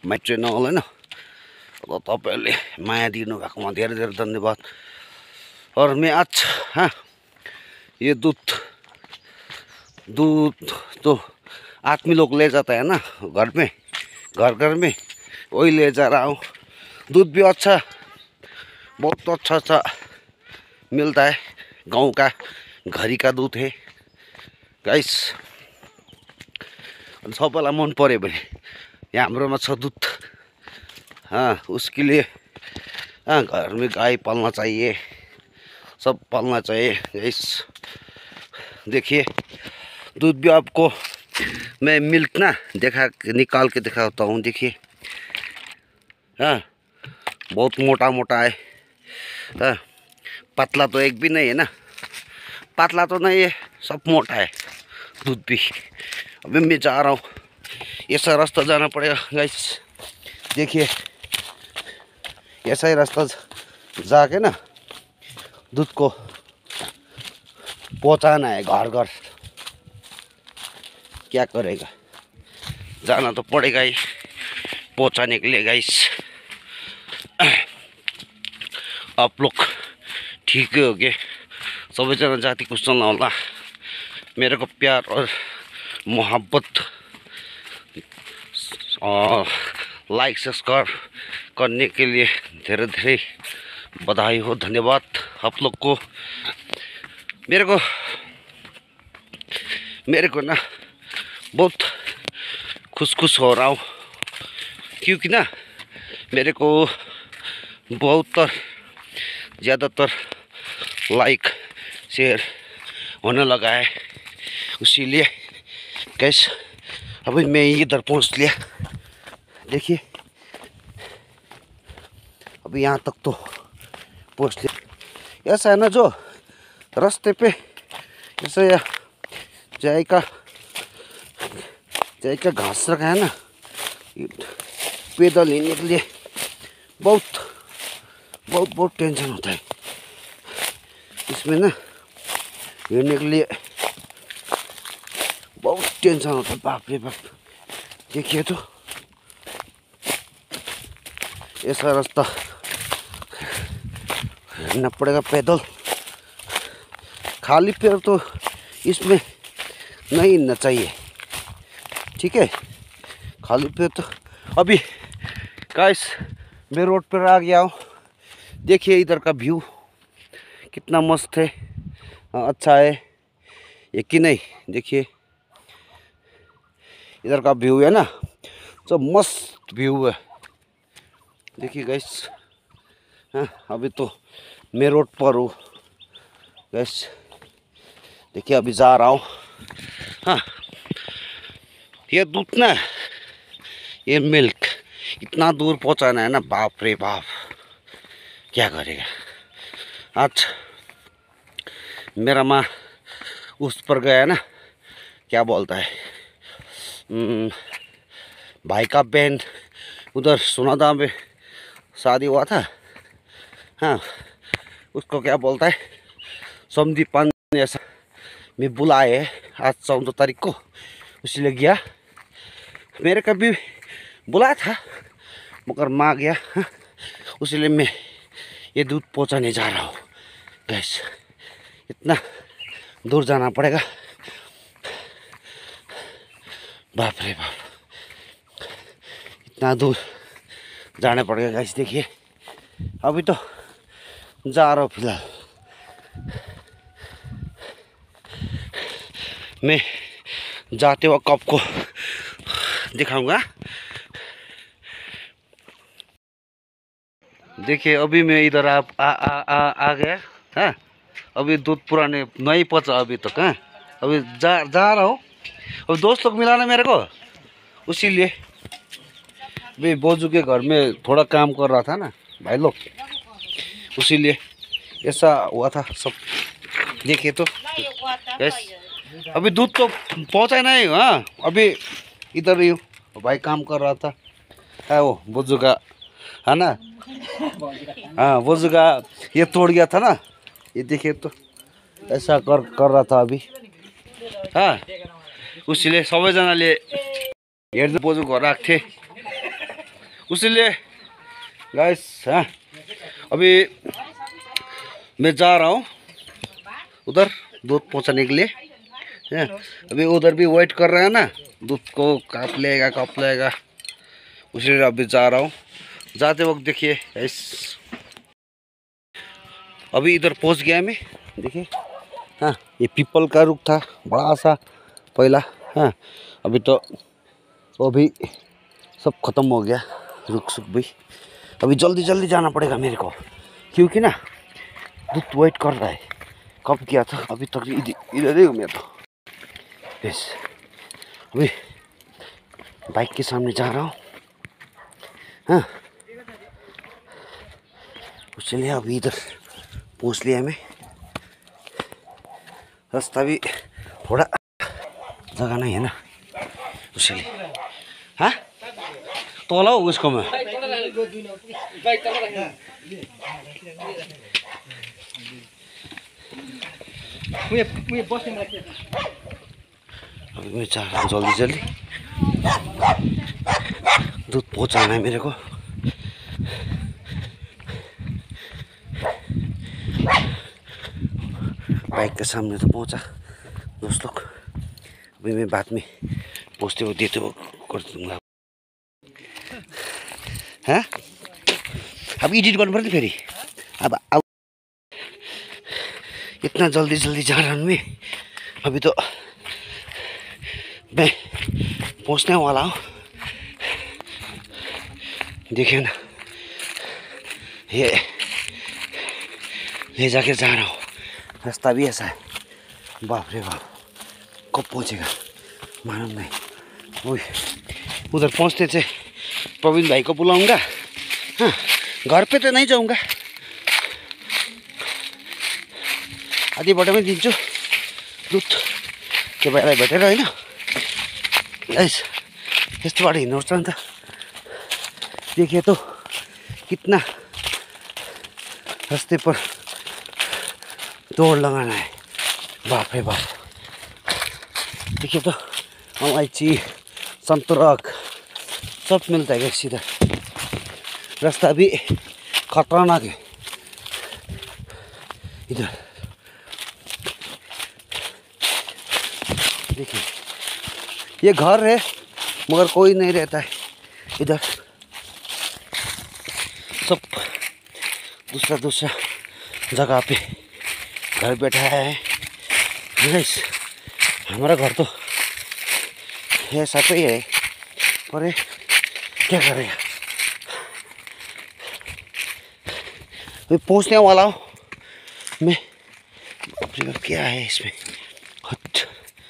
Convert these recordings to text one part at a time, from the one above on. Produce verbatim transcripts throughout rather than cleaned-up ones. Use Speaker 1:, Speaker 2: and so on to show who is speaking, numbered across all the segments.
Speaker 1: मैट्रे नहोला हैन तो तपाईहरुले माया दिनु भएकोमा धेरै धेरै धन्यवाद। और मैं आज हाँ ये दूध दूध तो आदमी लोग ले जाता है ना घर में, घर घर में वही ले जा रहा हूँ। दूध भी अच्छा, बहुत अच्छा अच्छा मिलता है, गांव का घरी का दूध है गाइस। सबैलाई मन पर्यो भने यहाँ हाम्रोमा छ दूध, हाँ उसके लिए हाँ घर में गाय पालना चाहिए, सब पालना चाहिए गाइस। देखिए दूध भी आपको मैं मिल्क ना देखा निकाल के दिखाता हूँ। देखिए हाँ बहुत मोटा मोटा है, हाँ पतला तो एक भी नहीं है ना, पतला तो नहीं है, सब मोटा है दूध भी। अभी मैं जा रहा हूँ, ऐसा रास्ता जाना पड़ेगा गाइस। देखिए ऐसा ही रास्ता जाके ना दूध को पहुँचाना है घर घर। क्या करेगा, जाना तो पड़ेगा ही पहुँचाने के लिए गाइस। आप लोग ठीक हो गए, सबैजना जाति खुश नहोला, मेरे को प्यार और मोहब्बत लाइक सब्सक्राइब करने के लिए धेरै धेरै बधाई हो, धन्यवाद आप लोग को। मेरे को मेरे को ना बहुत खुश खुश हो रहा हूँ, क्योंकि ना मेरे को बहुत ज़्यादातर लाइक शेयर होने लगा है, इसीलिए कैसे अभी मैं इधर पहुँच लिया। देखिए अभी यहाँ तक तो पहुँच लिया। ऐसा है ना जो रास्ते पे ऐसे जाय का जाय का घास रखा है ना, पैदल हिँडने के लिए बहुत बहुत बहुत टेंशन होता है इसमें ना, हिँडने के लिए बहुत टेंशन होता है, बाप रे बाप। देखिए तो ऐसा रास्ता हिँडना पड़ेगा पैदल, खाली पैर तो इसमें नहीं हिँडना चाहिए, ठीक है। खाली पैर तो अभी गाइस मैं रोड पर आ गया हूँ। देखिए इधर का व्यू कितना मस्त है, अच्छा है ये कि नहीं। देखिए इधर का व्यू है ना, सब मस्त व्यू है। देखिए गाइस हाँ अभी तो मैं रोड पर हूँ गाइस। देखिए अभी जा रहा हूँ। हाँ ये दूध ना, ये मिल्क इतना दूर पहुँचाना है ना, बाप रे बाप क्या करेगा। आज मेरा माँ उस पर गया ना, क्या बोलता है भाई का बहन उधर सुनादा में शादी हुआ था, हाँ उसको क्या बोलता है समधी पान ऐसा मैं बुलाए है आज चौदह तारीख को, इसलिए गया। मेरे कभी बुलाया था मगर माँ गया, हाँ उसलिए मैं ये दूध पहुँचाने जा रहा हूँ गैस। इतना दूर जाना पड़ेगा, बाप रे बाप इतना दूर जाना पड़ेगा गैस। देखिए अभी तो जा रहा हूँ फिलहाल। मैं जाते वक्त आपको दिखाऊंगा। देखिए अभी मैं इधर आप आ आ आ आ गया, हाँ अभी दूध पुराने नहीं पचा अभी तक, हाँ अभी जा जा रहा हूँ। अब दोस्त लोग मिला ना मेरे को, उसीलिए भाई बोजू के घर में थोड़ा काम कर रहा था ना भाई लोग, उसीलिए ऐसा हुआ था सब। देखिए तो यस अभी दूध तो पहुँचा नहीं, हाँ अभी इधर ही हूँ, भाई काम कर रहा था, है वो बोजू का है ना, हाँ बोजू का ये तोड़ गया था ना, ये देखिए तो ऐसा कर कर रहा था अभी, हाँ उसले सबैजनाले हेर्दै बोजू घर आएको थिए, उसीलिए गाइस हाँ अभी मैं जा रहा हूँ उधर दूध पहुँचाने के लिए है। अभी उधर भी वेट कर रहे हैं ना, दूध को कब लेगा कब लेगा, उसीलिए अभी जा रहा हूँ। जाते वक्त देखिए गाइस अभी इधर पहुँच गया मैं। देखिए हाँ ये पीपल का रुख था बड़ा सा पहला। हाँ अभी तो वो भी सब खत्म हो गया, रुख सुख भी। अभी जल्दी जल्दी जाना पड़ेगा मेरे को, क्योंकि ना दूध वेट कर रहा है। कब गया था अभी तक इधर ही हूँ मैं तो। यस अभी बाइक के सामने जा रहा हूँ। हाँ चलिए अभी इधर पहुँच लिया मैं। रास्ता भी थोड़ा जगह नहीं है ना, उसलिए हाँ तो लाओ उसको मैं अभी मैं चाह रहा हूँ जल्दी जल्दी दूध पहुँचाना है मेरे को। बाइक के सामने तो पहुँचा दोस्त लोग। अभी मैं बाद में पहुँचते हुए देते हुए कर दूँगा। हाँ अब एडिट गर्नु पर्छ फेरि। अब अब इतना जल्दी जल्दी जा रहा हूँ मैं। अभी तो मैं पहुँचने वाला हूँ। देखिए ना ये ले जाके जा रहा हूँ। रास्ता भी ऐसा है, बाप रे बाप कब पहुँचेगा मालूम नहीं। वही उधर पहुँचते थे प्रवीण भाई को बुलाऊंगा। हाँ घर पे तो नहीं जाऊंगा, आधी बाटोमै दिन्छु दुध। त्यो भाइलाई भेटेर होइन गाइस यस्तोबाट हिँड्नुपर्छ नि त। देखिए तो कितना रास्ते पर दौड़ लगाना है, बाप रे बाप। देखिए तो अलैची संतरक सब मिलता है सीधा। रास्ता भी खतरनाक है इधर। देखिए ये घर है मगर कोई नहीं रहता है इधर, सब दूसरा दूसरा जगह पे घर बैठाया है। गाइस हमारा घर तो ऐसा तो ही है, पर क्या करेगा। मैं पहुंचने वाला हूँ मैं। क्या है इसमें हट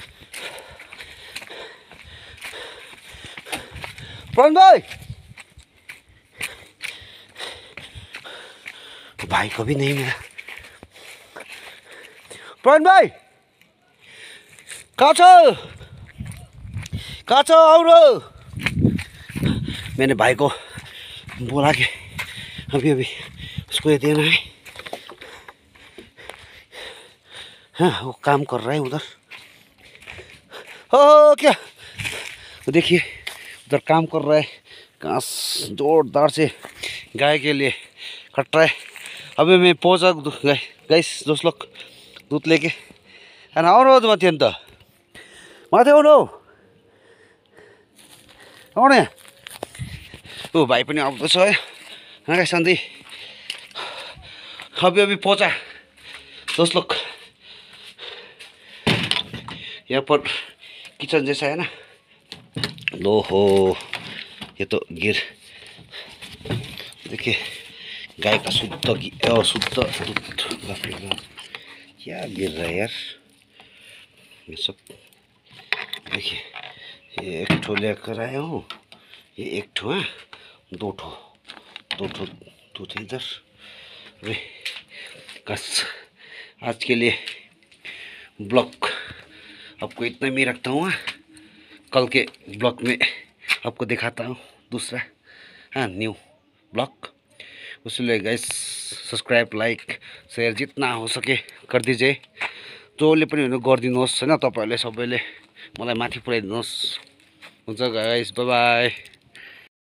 Speaker 1: प्रवीण भाई, भाई को भी नहीं मिला। प्रवीण भाई कहाँ छ कहाँ छ आउनु। मैंने भाई को बोला कि अभी अभी उसको ये देना है। हाँ वो काम कर रहा है उधर। हो क्या देखिए उधर काम कर रहा है, घास जोरदार से गाय के लिए कट रहा है। अभी मैं पहुंचा गाइस दोस्त लोग दूध लेके। अनि आउनु माथि अन्त माथि आउनु आउने। ओ भाइ पनि आउँदैछ है हाँ शान्ति। अभी अभी पहुंचा दोस्त लोग। यहाँ पर किचन जैसा है ना। लो हो ये तो गिर देखिए गाय का शुद्ध घी और शुद्ध दूध। क्या गिर रहा है यार ये सब। देखिए ये एक ठो लेकर आया हूँ, ये एक ठो है, दो ठो दो ठो दूध इधर। अरे बस आज के लिए ब्लॉग आपको इतना में रखता हूँ। कल के ब्लॉग में आपको दिखाता हूँ दूसरा हाँ न्यू ब्लॉग। उसले गाइस सब्सक्राइब लाइक शेयर जितना हो सके कर दीजिए। जसले पनि हुनु गरिदिनुहोस् हैन, तपाईहरुले सबैले मलाई माथि पुर्याइदिनुहोस्। हुन्छ गाइस बाइ बाइ।